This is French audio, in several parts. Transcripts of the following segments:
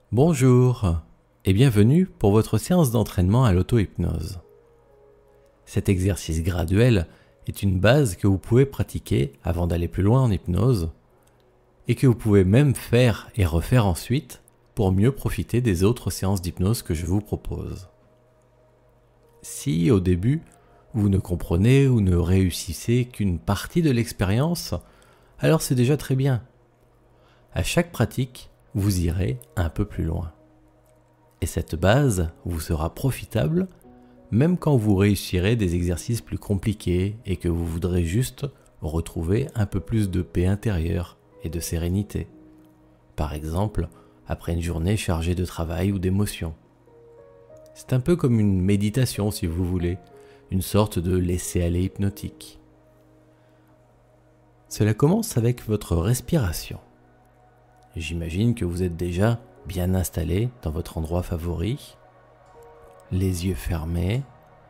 Bonjour et bienvenue pour votre séance d'entraînement à l'auto-hypnose. Cet exercice graduel est une base que vous pouvez pratiquer avant d'aller plus loin en hypnose et que vous pouvez même faire et refaire ensuite pour mieux profiter des autres séances d'hypnose que je vous propose. Si au début vous ne comprenez ou ne réussissez qu'une partie de l'expérience, alors c'est déjà très bien. À chaque pratique, vous irez un peu plus loin. Et cette base vous sera profitable même quand vous réussirez des exercices plus compliqués et que vous voudrez juste retrouver un peu plus de paix intérieure et de sérénité. Par exemple, après une journée chargée de travail ou d'émotions. C'est un peu comme une méditation si vous voulez, une sorte de laisser-aller hypnotique. Cela commence avec votre respiration. J'imagine que vous êtes déjà bien installé dans votre endroit favori, les yeux fermés.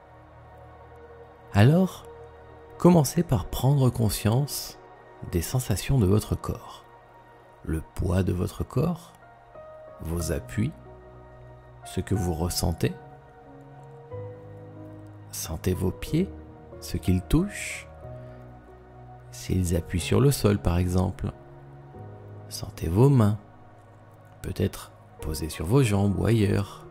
Alors, commencez par prendre conscience des sensations de votre corps, le poids de votre corps, vos appuis, ce que vous ressentez. Sentez vos pieds, ce qu'ils touchent, s'ils appuient sur le sol par exemple. Sentez vos mains, peut-être posées sur vos jambes ou ailleurs.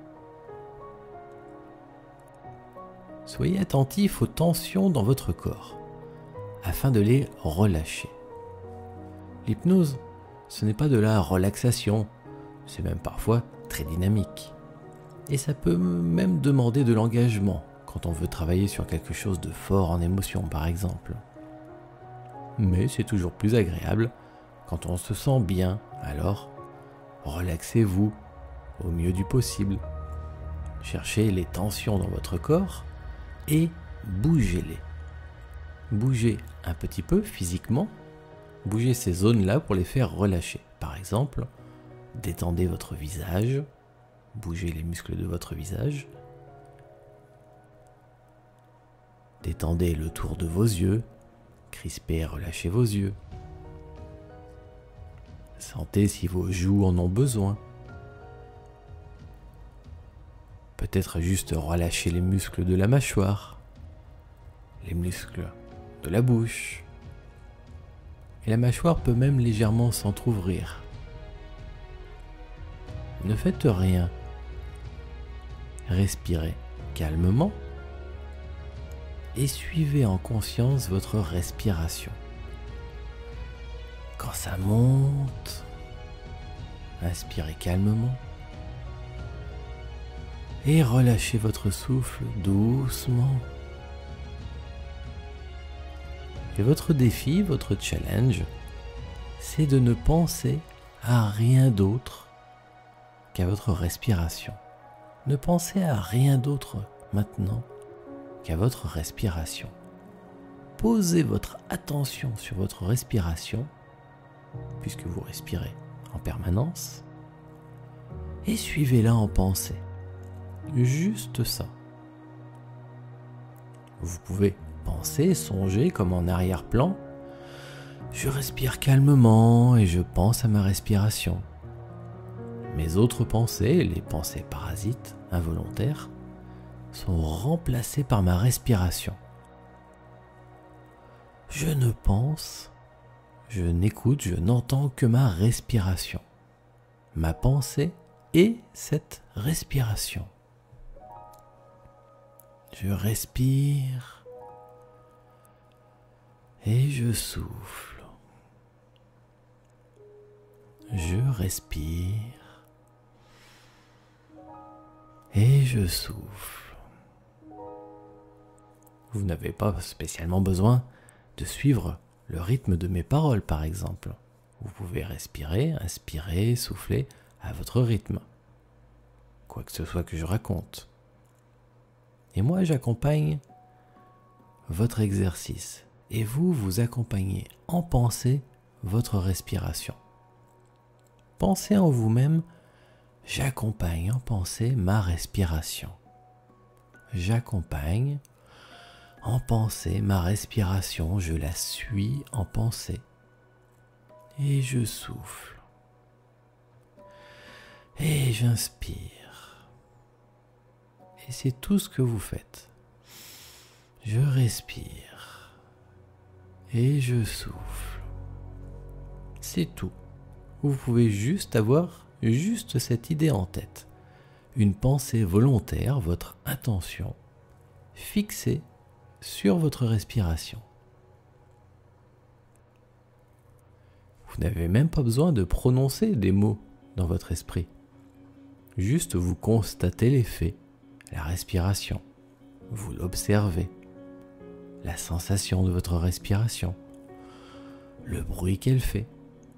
Soyez attentif aux tensions dans votre corps, afin de les relâcher. L'hypnose, ce n'est pas de la relaxation, c'est même parfois très dynamique. Et ça peut même demander de l'engagement, quand on veut travailler sur quelque chose de fort en émotion par exemple. Mais c'est toujours plus agréable quand on se sent bien, alors relaxez-vous au mieux du possible. Cherchez les tensions dans votre corps et bougez-les. Bougez un petit peu physiquement, bougez ces zones-là pour les faire relâcher. Par exemple, détendez votre visage, bougez les muscles de votre visage. Détendez le tour de vos yeux, crispez et relâchez vos yeux. Sentez si vos joues en ont besoin. Peut-être juste relâcher les muscles de la mâchoire, les muscles de la bouche. Et la mâchoire peut même légèrement s'entrouvrir. Ne faites rien. Respirez calmement et suivez en conscience votre respiration. Quand ça monte, inspirez calmement et relâchez votre souffle doucement. Et votre défi, votre challenge, c'est de ne penser à rien d'autre qu'à votre respiration. Ne pensez à rien d'autre maintenant qu'à votre respiration. Posez votre attention sur votre respiration, puisque vous respirez en permanence, et suivez-la en pensée. Juste ça. Vous pouvez penser, songer comme en arrière-plan. Je respire calmement et je pense à ma respiration. Mes autres pensées, les pensées parasites, involontaires, sont remplacées par ma respiration. Je ne pense, je n'écoute, je n'entends que ma respiration. Ma pensée et cette respiration. Je respire et je souffle. Je respire et je souffle. Vous n'avez pas spécialement besoin de suivre le rythme de mes paroles, par exemple. Vous pouvez respirer, inspirer, souffler à votre rythme, quoi que ce soit que je raconte. Et moi, j'accompagne votre exercice. Et vous, vous accompagnez en pensée votre respiration. Pensez en vous-même, j'accompagne en pensée ma respiration. J'accompagne en pensée ma respiration, je la suis en pensée. Et je souffle. et j'inspire. Et c'est tout ce que vous faites. Je respire et je souffle. C'est tout. Vous pouvez juste avoir juste cette idée en tête. Une pensée volontaire, votre intention, fixée sur votre respiration. Vous n'avez même pas besoin de prononcer des mots dans votre esprit. Juste vous constatez les faits, la respiration. Vous l'observez, la sensation de votre respiration, le bruit qu'elle fait.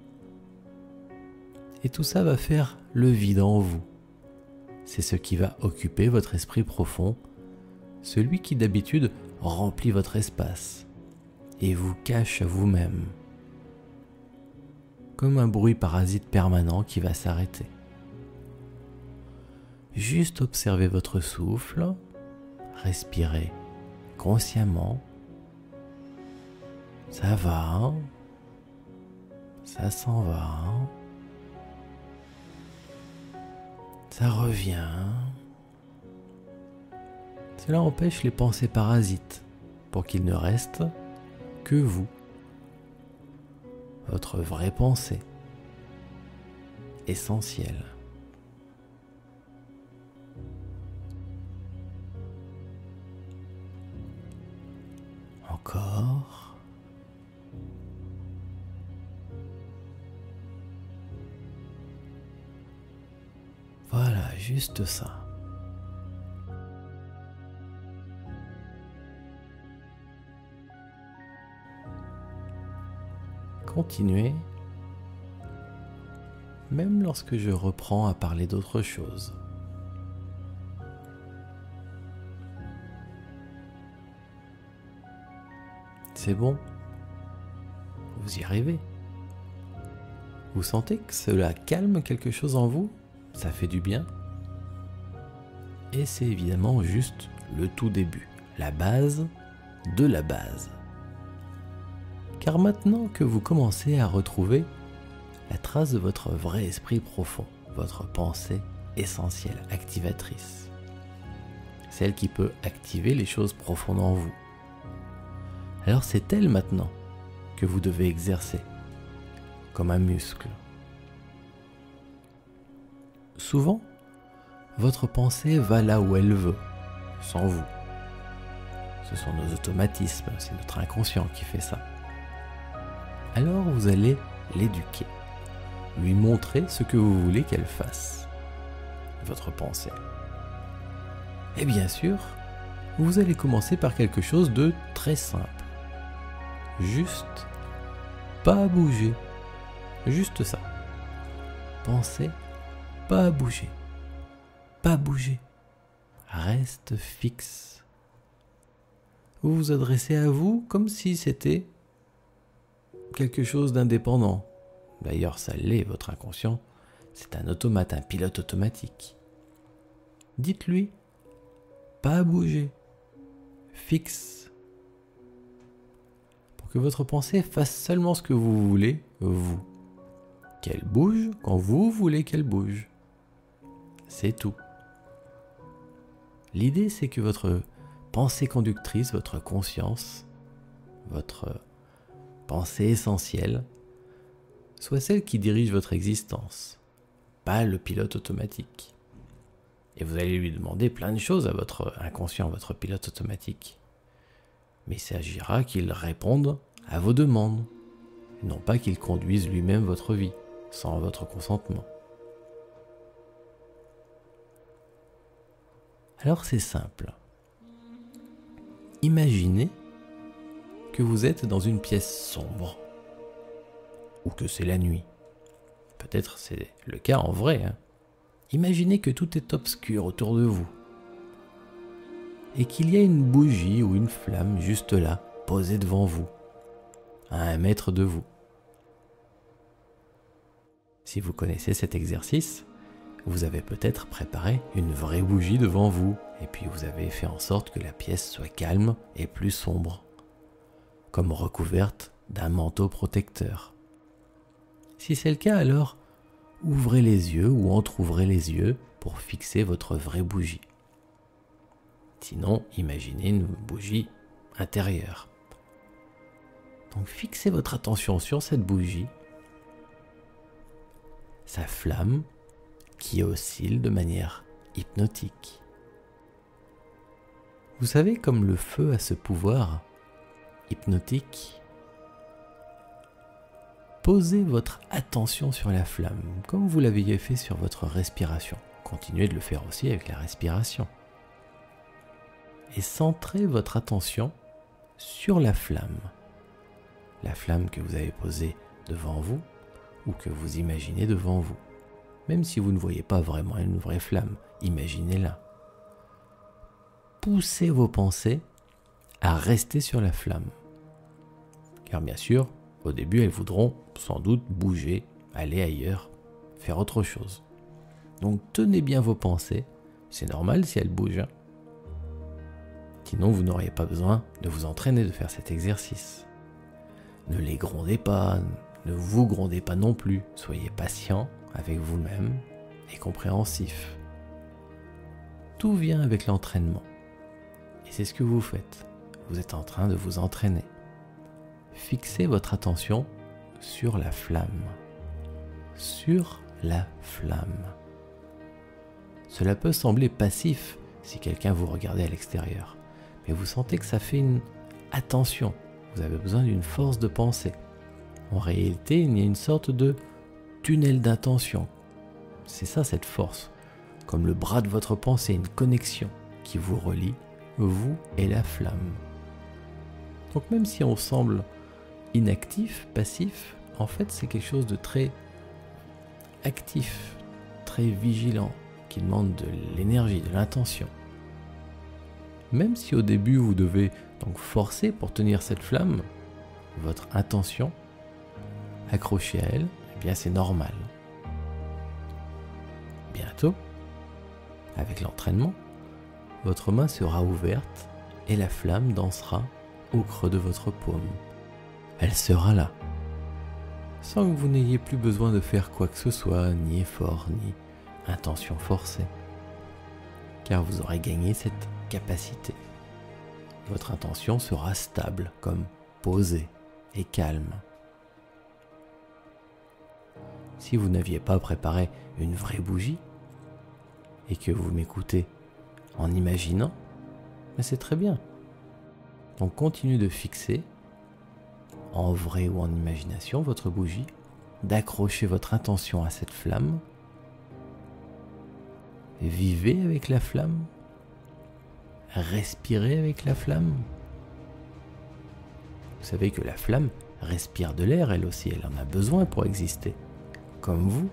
Et tout ça va faire le vide en vous. C'est ce qui va occuper votre esprit profond, celui qui d'habitude remplit votre espace et vous cache à vous-même, comme un bruit parasite permanent qui va s'arrêter. Juste observez votre souffle, respirez consciemment. Ça va, ça s'en va, ça revient. Cela empêche les pensées parasites pour qu'il ne reste que vous, votre vraie pensée, essentielle. Encore. Voilà, juste ça. Continuez, même lorsque je reprends à parler d'autre chose. C'est bon, vous y arrivez. Vous sentez que cela calme quelque chose en vous? Ça fait du bien? Et c'est évidemment juste le tout début, la base de la base. Car maintenant que vous commencez à retrouver la trace de votre vrai esprit profond, votre pensée essentielle, activatrice, celle qui peut activer les choses profondes en vous, alors c'est elle maintenant que vous devez exercer, comme un muscle. Souvent, votre pensée va là où elle veut, sans vous. Ce sont nos automatismes, c'est notre inconscient qui fait ça. Alors vous allez l'éduquer, lui montrer ce que vous voulez qu'elle fasse, votre pensée. Et bien sûr, vous allez commencer par quelque chose de très simple. Juste, pas bouger. Juste ça. Pensez, pas bouger. Pas bouger. Reste fixe. Vous vous adressez à vous comme si c'était quelque chose d'indépendant. D'ailleurs, ça l'est, votre inconscient. C'est un automate, un pilote automatique. Dites-lui, pas bouger. Fixe. Pour que votre pensée fasse seulement ce que vous voulez, vous. Qu'elle bouge quand vous voulez qu'elle bouge. C'est tout. L'idée, c'est que votre pensée conductrice, votre conscience, votre pensée essentielle, soit celle qui dirige votre existence, pas le pilote automatique. Et vous allez lui demander plein de choses à votre inconscient, votre pilote automatique. Mais il s'agira qu'il réponde à vos demandes, non pas qu'il conduise lui-même votre vie, sans votre consentement. Alors c'est simple. Imaginez que vous êtes dans une pièce sombre, ou que c'est la nuit. Peut-être c'est le cas en vrai. Imaginez que tout est obscur autour de vous, et qu'il y a une bougie ou une flamme juste là, posée devant vous, à 1 mètre de vous. Si vous connaissez cet exercice, vous avez peut-être préparé une vraie bougie devant vous, et puis vous avez fait en sorte que la pièce soit calme et plus sombre, comme recouverte d'un manteau protecteur. Si c'est le cas, alors ouvrez les yeux ou entr'ouvrez les yeux pour fixer votre vraie bougie. Sinon, imaginez une bougie intérieure. Donc fixez votre attention sur cette bougie, sa flamme qui oscille de manière hypnotique. Vous savez, comme le feu a ce pouvoir hypnotique, posez votre attention sur la flamme, comme vous l'aviez fait sur votre respiration. Continuez de le faire aussi avec la respiration. Et centrez votre attention sur la flamme que vous avez posée devant vous ou que vous imaginez devant vous. Même si vous ne voyez pas vraiment une vraie flamme, imaginez-la. Poussez vos pensées à rester sur la flamme. Car bien sûr, au début, elles voudront sans doute bouger, aller ailleurs, faire autre chose. Donc tenez bien vos pensées, c'est normal si elles bougent. Sinon, vous n'auriez pas besoin de vous entraîner de faire cet exercice. Ne les grondez pas, ne vous grondez pas non plus. Soyez patient avec vous-même et compréhensif. Tout vient avec l'entraînement. Et c'est ce que vous faites. Vous êtes en train de vous entraîner. Fixez votre attention sur la flamme. Sur la flamme. Cela peut sembler passif si quelqu'un vous regardait à l'extérieur. Mais vous sentez que ça fait une attention. Vous avez besoin d'une force de pensée. En réalité, il y a une sorte de tunnel d'intention. C'est ça cette force. Comme le bras de votre pensée, une connexion qui vous relie, vous et la flamme. Donc même si on semble inactif, passif, en fait c'est quelque chose de très actif, très vigilant, qui demande de l'énergie, de l'intention. Même si au début vous devez donc forcer pour tenir cette flamme, votre intention, accrochée à elle, eh bien c'est normal. Bientôt, avec l'entraînement, votre main sera ouverte et la flamme dansera au creux de votre paume. Elle sera là, sans que vous n'ayez plus besoin de faire quoi que ce soit, ni effort, ni intention forcée, car vous aurez gagné cette capacité. Votre intention sera stable, comme posée et calme. Si vous n'aviez pas préparé une vraie bougie et que vous m'écoutez en imaginant, mais c'est très bien. Donc continuez de fixer, en vrai ou en imagination, votre bougie, d'accrocher votre intention à cette flamme. Vivez avec la flamme. Respirez avec la flamme. Vous savez que la flamme respire de l'air, elle aussi, elle en a besoin pour exister. Comme vous.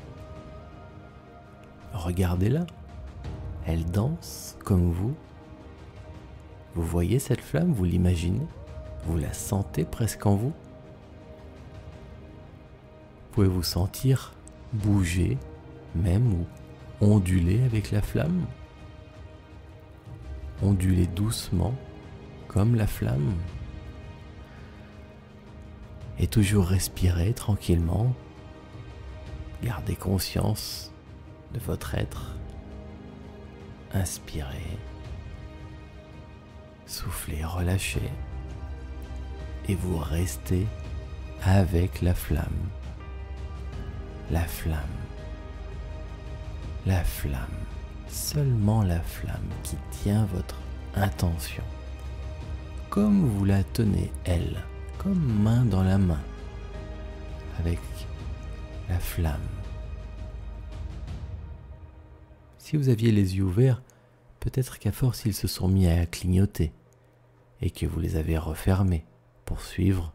Regardez-la. Elle danse comme vous. Vous voyez cette flamme, vous l'imaginez, vous la sentez presque en vous. Pouvez-vous sentir bouger, même ou onduler avec la flamme? Onduler doucement, comme la flamme. Et toujours respirer tranquillement. Gardez conscience de votre être. Inspirez. Soufflez, relâchez. Et vous restez avec la flamme. La flamme. La flamme. Seulement la flamme qui tient votre intention. Comme vous la tenez, elle, comme main dans la main, avec la flamme. Si vous aviez les yeux ouverts, peut-être qu'à force ils se sont mis à clignoter et que vous les avez refermés pour suivre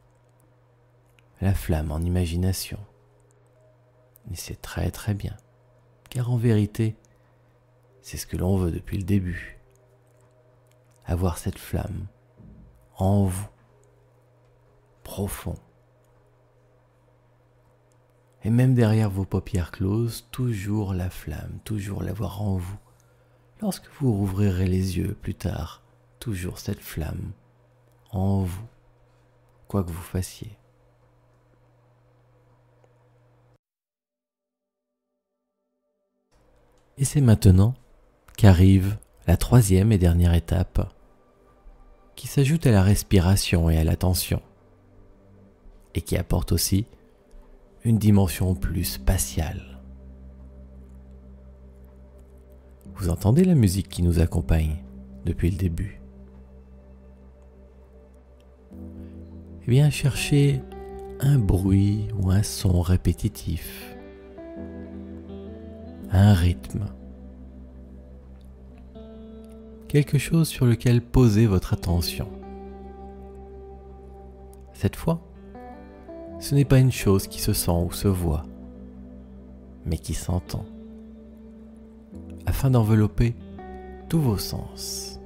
la flamme en imagination. Et c'est très très bien, car en vérité, c'est ce que l'on veut depuis le début. Avoir cette flamme en vous, profond. Et même derrière vos paupières closes, toujours la flamme, toujours l'avoir en vous. Lorsque vous rouvrirez les yeux plus tard, toujours cette flamme en vous, quoi que vous fassiez. Et c'est maintenant qu'arrive la troisième et dernière étape, qui s'ajoute à la respiration et à l'attention, et qui apporte aussi une dimension plus spatiale. Vous entendez la musique qui nous accompagne depuis le début? Eh bien, cherchez un bruit ou un son répétitif, un rythme, quelque chose sur lequel poser votre attention. Cette fois, ce n'est pas une chose qui se sent ou se voit, mais qui s'entend, afin d'envelopper tous vos sens.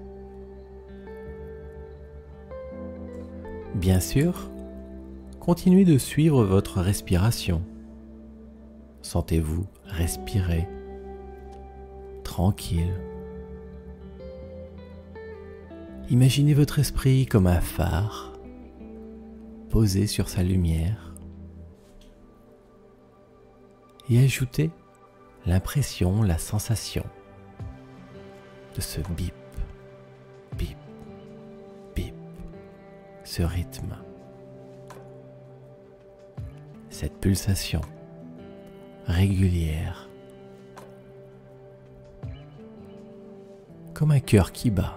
Bien sûr, continuez de suivre votre respiration. Sentez-vous respirer tranquille. Imaginez votre esprit comme un phare posé sur sa lumière et ajoutez l'impression, la sensation de ce bip, bip, bip, ce rythme, cette pulsation régulière, comme un cœur qui bat.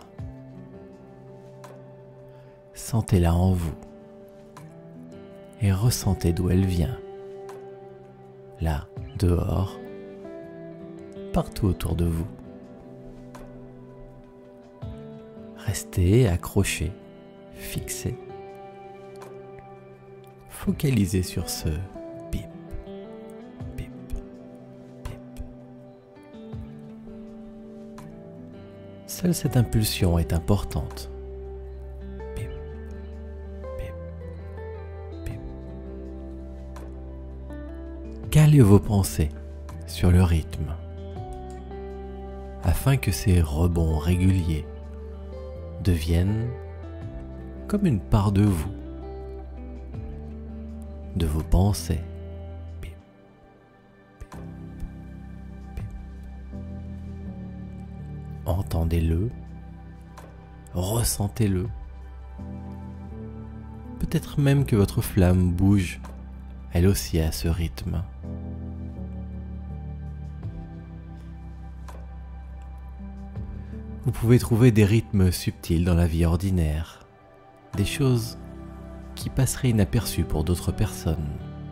Sentez-la en vous et ressentez d'où elle vient, là, dehors, partout autour de vous. Restez accroché, fixé, focalisé sur ce bip, bip, bip. Seule cette impulsion est importante. Bip, bip, bip. Calez vos pensées sur le rythme, afin que ces rebonds réguliers deviennent comme une part de vous, de vos pensées. Bip, bip, bip. Entendez-le, ressentez-le. Peut-être même que votre flamme bouge, elle aussi à ce rythme. Vous pouvez trouver des rythmes subtils dans la vie ordinaire, des choses qui passeraient inaperçues pour d'autres personnes,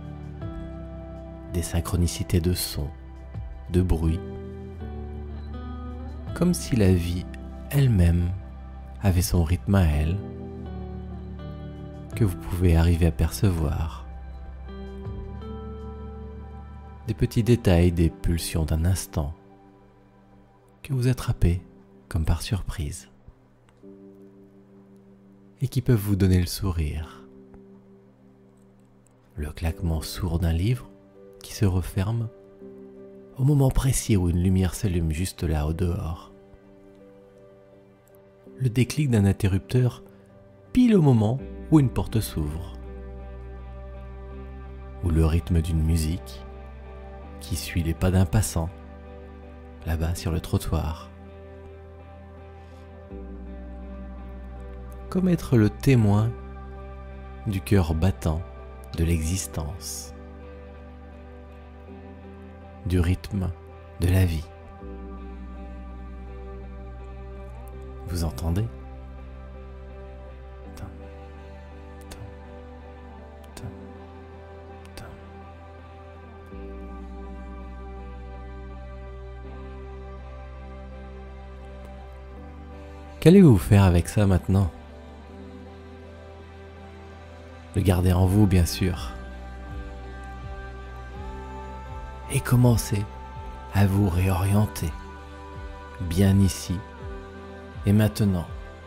des synchronicités de sons, de bruits, comme si la vie elle-même avait son rythme à elle, que vous pouvez arriver à percevoir. Des petits détails, des pulsions d'un instant, que vous attrapez comme par surprise, et qui peuvent vous donner le sourire, le claquement sourd d'un livre qui se referme au moment précis où une lumière s'allume juste là au dehors, le déclic d'un interrupteur pile au moment où une porte s'ouvre, ou le rythme d'une musique qui suit les pas d'un passant là-bas sur le trottoir. Comme être le témoin du cœur battant de l'existence, du rythme de la vie. Vous entendez? Tam, tam, tam, tam. Qu'allez-vous faire avec ça maintenant? Le garder en vous, bien sûr. Et commencez à vous réorienter, bien ici et maintenant,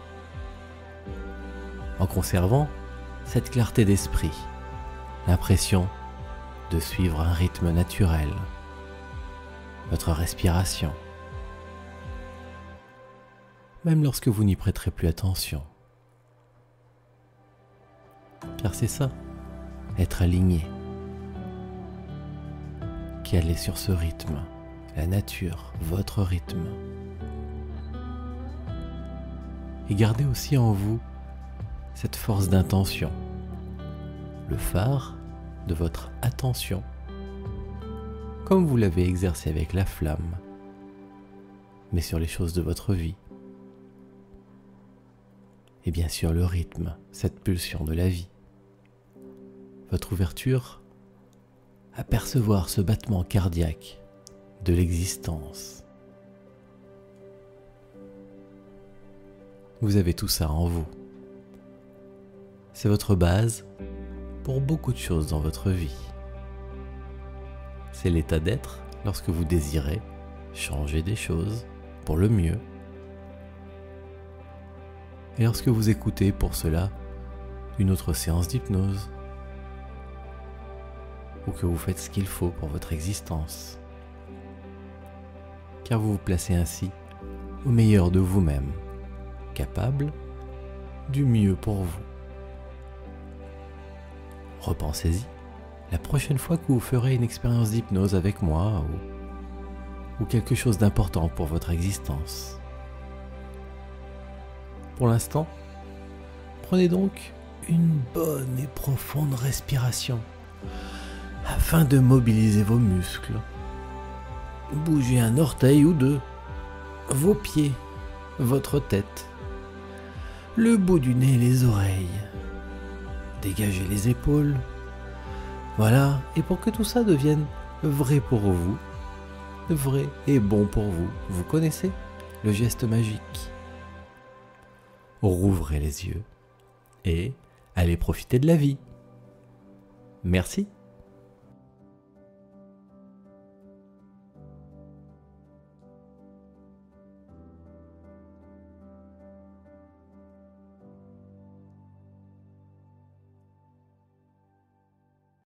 en conservant cette clarté d'esprit, l'impression de suivre un rythme naturel, votre respiration, même lorsque vous n'y prêterez plus attention. Car c'est ça, être aligné, caler sur ce rythme, la nature, votre rythme. Et gardez aussi en vous cette force d'intention, le phare de votre attention, comme vous l'avez exercé avec la flamme, mais sur les choses de votre vie. Et bien sûr le rythme, cette pulsion de la vie. Votre ouverture à percevoir ce battement cardiaque de l'existence. Vous avez tout ça en vous. C'est votre base pour beaucoup de choses dans votre vie. C'est l'état d'être lorsque vous désirez changer des choses pour le mieux. Et lorsque vous écoutez pour cela une autre séance d'hypnose, ou que vous faites ce qu'il faut pour votre existence, car vous vous placez ainsi au meilleur de vous-même, capable du mieux pour vous. Repensez-y la prochaine fois que vous ferez une expérience d'hypnose avec moi ou quelque chose d'important pour votre existence. Pour l'instant, prenez donc une bonne et profonde respiration afin de mobiliser vos muscles. Bougez un orteil ou deux, vos pieds, votre tête, le bout du nez et les oreilles. Dégagez les épaules. Voilà, et pour que tout ça devienne vrai pour vous, vrai et bon pour vous, vous connaissez le geste magique. Rouvrez les yeux et allez profiter de la vie. Merci.